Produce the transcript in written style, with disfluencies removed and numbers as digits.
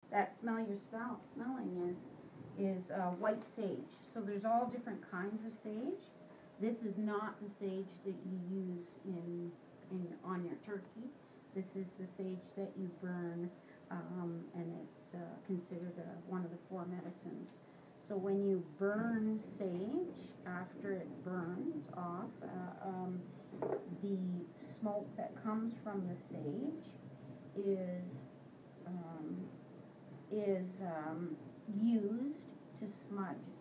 that smell you're smelling is white sage. So there's all different kinds of sage. This is not the sage that you use on your turkey. This is the sage that you burn, and it's considered one of the 4 medicines. So when you burn sage, after it burns off, the smoke that comes from the sage is used to smudge.